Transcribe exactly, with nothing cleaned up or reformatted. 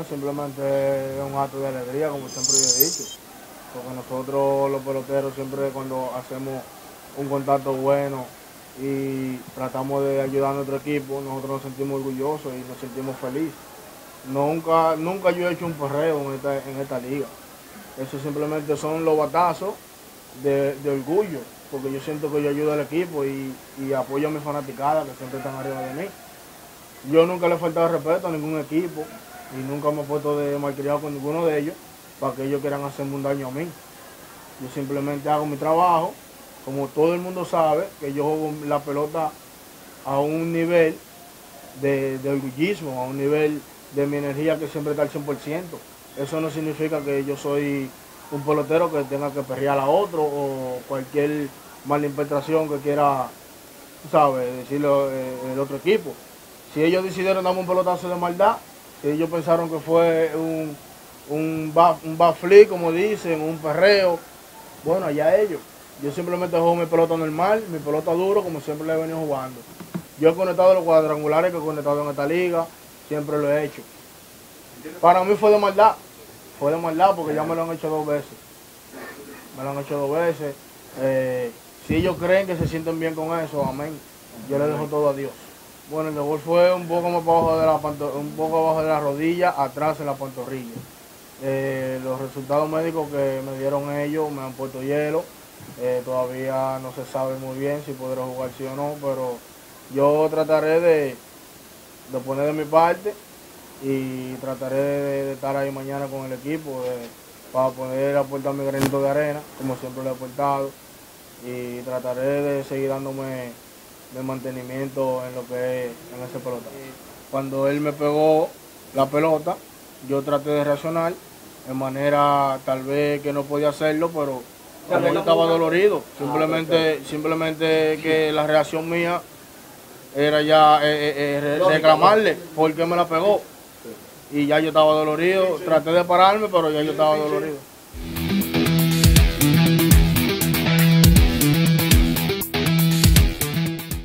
simplemente es un acto de alegría, como siempre yo he dicho. Porque nosotros los peloteros siempre cuando hacemos un contacto bueno y tratamos de ayudar a nuestro equipo, nosotros nos sentimos orgullosos y nos sentimos felices. Nunca, nunca yo he hecho un perreo en esta, en esta liga. Eso simplemente son los batazos de, de orgullo, porque yo siento que yo ayudo al equipo y, y apoyo a mis fanaticadas que siempre están arriba de mí. Yo nunca le he faltado respeto a ningún equipo y nunca me he puesto de malcriado con ninguno de ellos para que ellos quieran hacerme un daño a mí. Yo simplemente hago mi trabajo, como todo el mundo sabe que yo juego la pelota a un nivel de, de orgullismo, a un nivel de mi energía que siempre está al cien por ciento. Eso no significa que yo soy un pelotero que tenga que perrear a otro o cualquier mala interpretación que quiera, ¿sabes?, decirlo eh, el otro equipo. Si ellos decidieron darme un pelotazo de maldad, si ellos pensaron que fue un, un, bat, un bat flip, como dicen, un perreo, bueno, allá ellos. Yo simplemente juego mi pelota normal, mi pelota duro, como siempre le he venido jugando. Yo he conectado los cuadrangulares que he conectado en esta liga, siempre lo he hecho. Para mí fue de maldad, fue de maldad porque ya me lo han hecho dos veces. Me lo han hecho dos veces. Eh, si ellos creen que se sienten bien con eso, amén. Yo les dejo todo a Dios. Bueno, el gol fue un poco más abajo de la un poco abajo de la rodilla, atrás en la pantorrilla. Eh, los resultados médicos que me dieron ellos me han puesto hielo. Eh, todavía no se sabe muy bien si podré jugar sí o no, pero yo trataré de, de poner de mi parte y trataré de, de estar ahí mañana con el equipo de, para poder aportar mi granito de arena, como siempre lo he aportado, y trataré de seguir dándome de mantenimiento en lo que es en ese pelota. Cuando él me pegó la pelota, yo traté de reaccionar de manera tal vez que no podía hacerlo, pero como yo estaba dolorido, simplemente, simplemente que la reacción mía era ya eh, eh, reclamarle por qué me la pegó. Y ya yo estaba dolorido, traté de pararme, pero ya yo estaba dolorido.